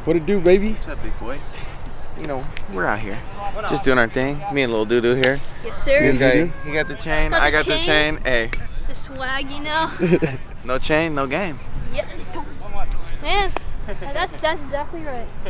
What it do, baby? What's up, big boy? You know, we're out here. Just doing our thing. Me and Lil Doo-Doo here. Yes, sir. He got the chain. I got the chain. Hey. The swag, you know. No chain, no game. Yeah. Man, that's exactly right.